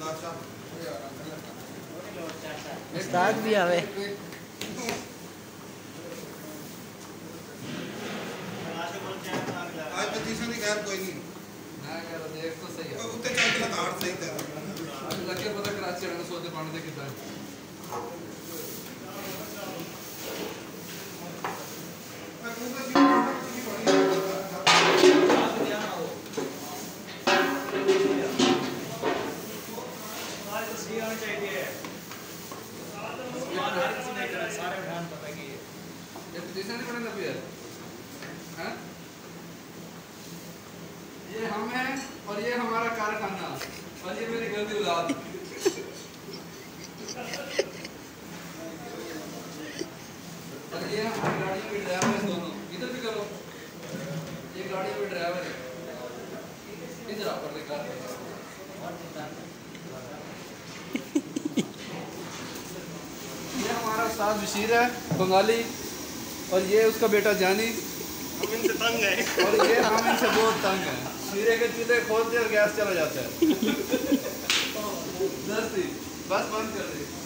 उस्ताद भी आवे। आज पतीसा नहीं खैर कोई नहीं ना यार देख तो सही है उत्ते चल के ताड़ सही था आज लगे पता कराची वाले सोते पानी दे कितना ये हम हैं और ये हमारा कारखाना और ये मेरी गलती औलाद और ये हमारी गाड़ियों के ड्राइवर दोनों इधर भी करो ये गाड़ियों के ड्राइवर है इधर आप कर ले ये हमारा उस्ताद बशीर है बंगाली और ये उसका बेटा जानी हम इनसे तंग है और ये हम इनसे बहुत तंग हैं शीरे के चूल्हे खोलते और गैस चला जाता है बस बंद कर दे।